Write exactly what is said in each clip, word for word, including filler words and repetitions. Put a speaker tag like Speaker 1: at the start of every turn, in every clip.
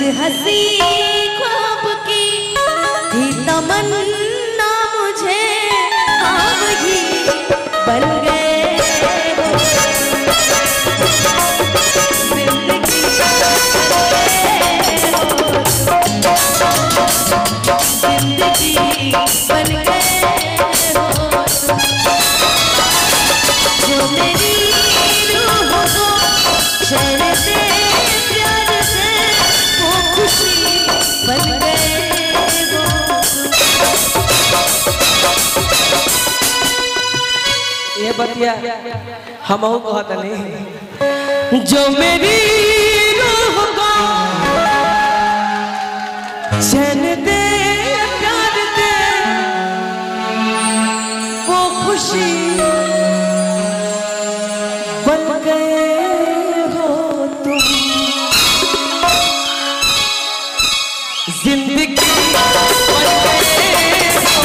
Speaker 1: हंसी ख्वाब की थी तमन्ना मुझे आप ही बन गए हो जिंदगी जिंदगी बन गए हो जो मेरी रूह को चैन दे प्यार से वो खुशी बन गए हो।
Speaker 2: ये बतिया हम कहत नहीं जो मेरी रूह को चैन दे प्यार दे वो खुशी बन गए हो तुम जिंदगी बन गए हो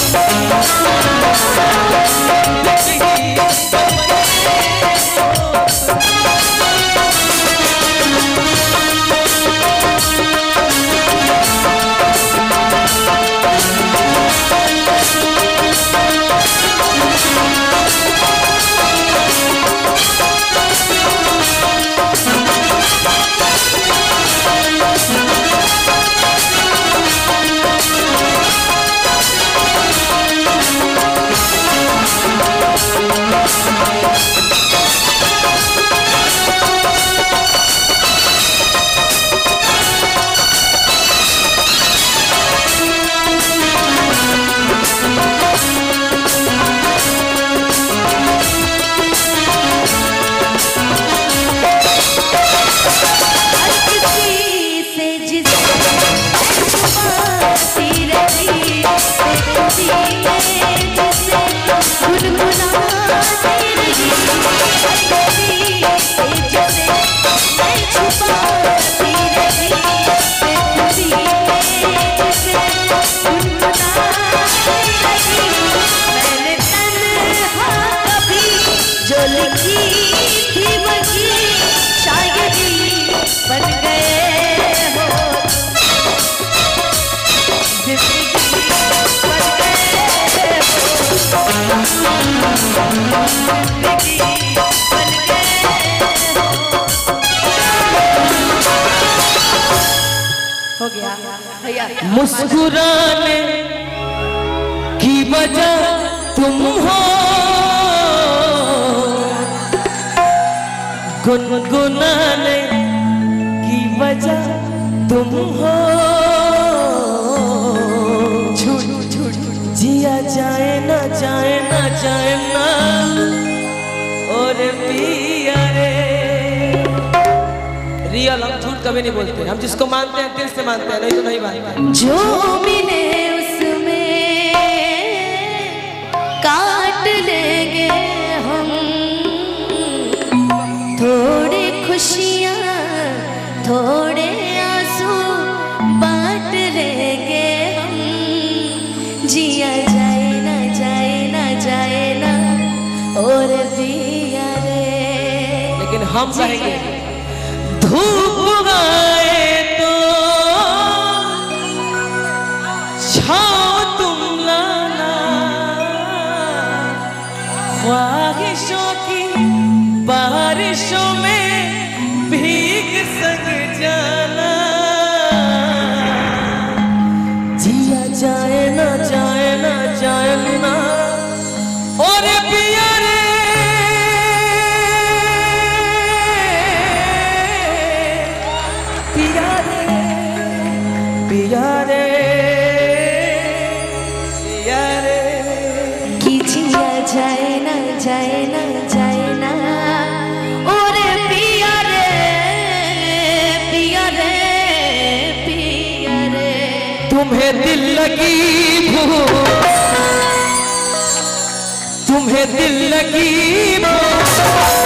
Speaker 1: हो गया भैया।
Speaker 2: मुस्कुराने की वजह तुम हो गुनगुनाने की वजह तुम हो छूट छूट जिया जाए ना जाए ना जाए ना और पिया रे रियल हम झूठ कभी नहीं बोलते हम जिसको मानते हैं दिल से मानते हैं नहीं तो नहीं मानते
Speaker 1: जो मिले उसमें काट लेंगे हम थोड़ी खुशियाँ थोड़े आंसू बांट लेंगे हम जिया जाए ना जाए ना जाए ना और पिया रे
Speaker 2: लेकिन हम कहेंगे धूप आए तो छाओ तुम लाना ख्वाहिशों की बारिशों में भीग सक जाना जिया जाए ना जाए ना जाए ना और पिया रे पिया रे पिया रे पिया रे
Speaker 1: कि जिया जाए ना जाए ना जाए ना और पिया रे पिया रे पिया रे
Speaker 2: तुम्हें दिल लगी भूख तुम्हें दिल लगी भूख